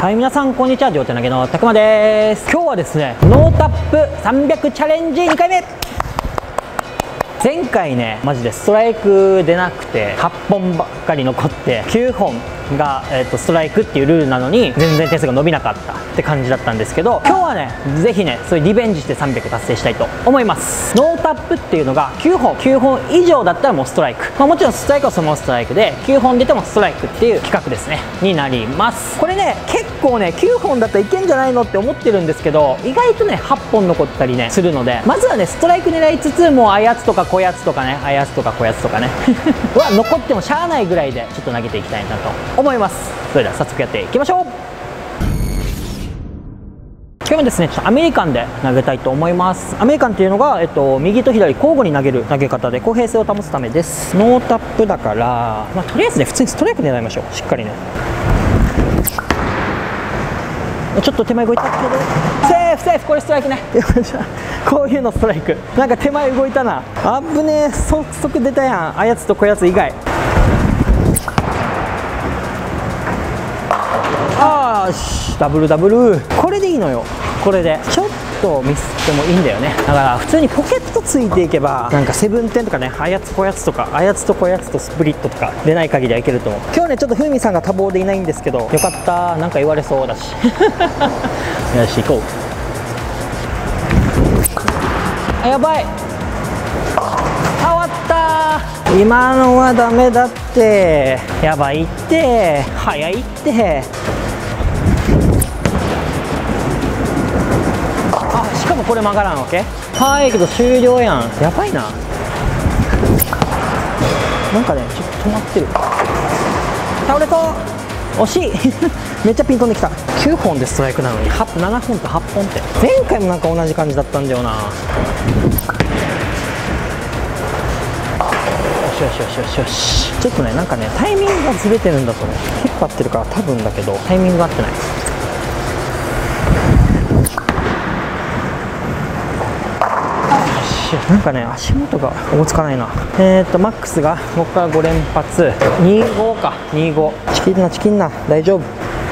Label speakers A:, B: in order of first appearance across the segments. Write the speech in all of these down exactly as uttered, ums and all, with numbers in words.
A: はい、皆さんこんにちは。両手投げのたくまです。今日はですね、ノータップさんびゃくチャレンジにかいめ。前回ね、マジでストライク出なくてはっぽんばっかり残ってきゅうほんが、えー、とストライクっていうルールなのに全然点数が伸びなかったって感じだったんですけど、今日はねぜひねそういうリベンジしてさんびゃく達成したいと思います。ノータップっていうのがきゅうほんきゅうほん以上だったらもうストライク、まあ、もちろんストライクはそのままストライクできゅうほん出てもストライクっていう企画ですねになります。これね結構ねきゅうほんだったらいけんじゃないのって思ってるんですけど、意外とねはっぽん残ったりねするので、まずはねストライク狙いつつ、もうあやつとかこやつとかねあやつとかこやつとかねは残ってもしゃあないぐらいでちょっと投げていきたいなと思います。それでは早速やっていきましょう。今日はですねちょっとアメリカンで投げたいと思います。アメリカンっていうのが、えっと、右と左交互に投げる投げ方で公平性を保つためです。ノータップだから、まあ、とりあえずね普通にストライク狙いましょう。しっかりね。ちょっと手前動いたけどセーフセーフ、これストライクね。こういうのストライク。なんか手前動いたな。あぶねえ、速速出たやん。あやつとこやつ以外。あーし、ダブルダブル。これでいいのよ。これでちょっとミスってもいいんだよね。だから普通にポケットついていけば、なんかセブンテンとかね、あやつこやつとかあやつとこやつとスプリットとか出ない限りはいけると思う。今日ねちょっとふみさんが多忙でいないんですけど、よかった。なんか言われそうだしよし行こう。あ、やばい。あ、終わった。今のはダメだって。やばいって、早いって。あ、しかもこれ曲がらんわけ。はい、けど終了やん。やばいな。なんかねちょっと止まってる。倒れそう。惜しいめっちゃピン飛んできた。きゅうほんでストライクなのにななほんとはっぽんって、前回もなんか同じ感じだったんだよな。よしよしよしよしよし。ちょっとねなんかねタイミングがずれてるんだとね、引っ張ってるから多分だけどタイミングが合ってない。なんかね足元が追いつかないな。えー、っとマックスがここからご連発にごかにご。チキンなチキンな、大丈夫。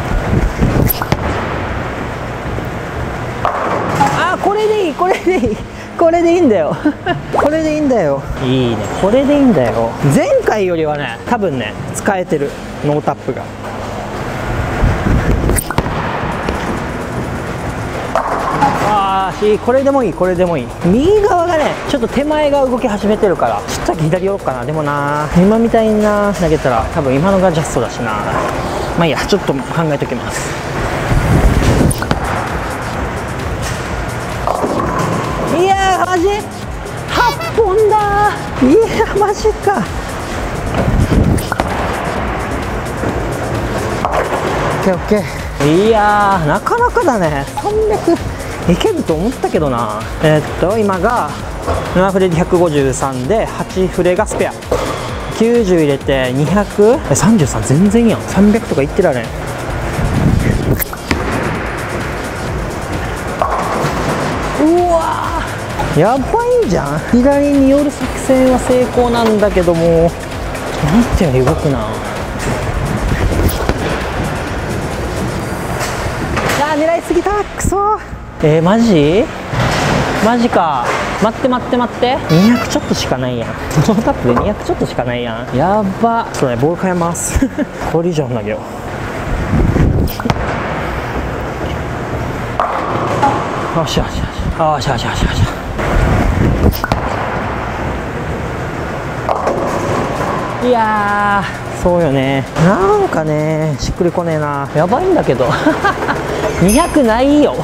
A: あー、これでいいこれでいいこれでいいんだよこれでいいんだよ。いいね、これでいいんだよ。前回よりはね多分ね使えてる、ノータップが。あーし、これでもいいこれでもいい。右側がねちょっと手前が動き始めてるから、ちょっとだけ左寄ろうかな。でもな今みたいにな投げたら多分今のがジャストだしな。まあいいや、ちょっと考えときます。いやーマジはっぽんだー。いやマジか。オッケーオッケー。いやーなかなかだね。さんびゃくいけると思ったけどな。えー、っと今がななフレでひゃくごじゅうさんではちフレがスペア、きゅうじゅう入れてにひゃくさんじゅうさん。全然やん。さんびゃくとかいってられん。うわーやばいんじゃん。左に寄る作戦は成功なんだけども、思ったより動くな。あー狙いすぎた。くそ。えー、マジマジか。待って待って待って、にひゃくちょっとしかないやん。ノータップでにひゃくちょっとしかないやん。やば。ちょっとねボール変えますこれ以上投げよう。よしよしよしよしよしよしよし。いやーそうよね。なんかねしっくりこねえな。やばいんだけどにひゃくないよ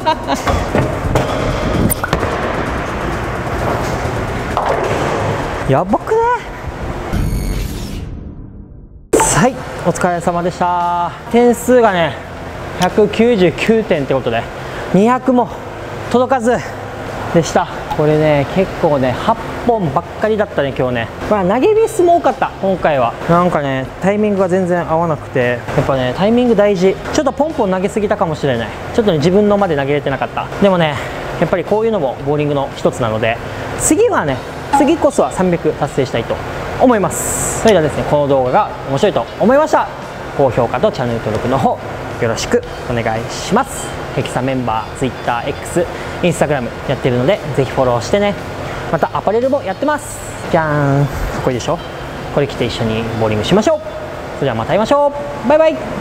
A: やばくね。はい、お疲れ様でした。点数がねひゃくきゅうじゅうきゅうてんってことでにひゃくも届かずでした。これね結構ねはっぽんばっかりだったね今日ね。まあ投げミスも多かった今回は。なんかねタイミングが全然合わなくて、やっぱねタイミング大事。ちょっとポンポン投げすぎたかもしれない。ちょっとね自分のまで投げれてなかった。でもねやっぱりこういうのもボーリングの一つなので、次はね次こそはさんびゃく達成したいと思います。それではですねこの動画が面白いと思いましたら高評価とチャンネル登録の方よろしくお願いします。ヘキサメンバー TwitterX、Instagram やってるのでぜひフォローしてね。またアパレルもやってます。じゃーん、かっこいいでしょ。これ着て一緒にボーリングしましょう。それではまた会いましょう。バイバイ。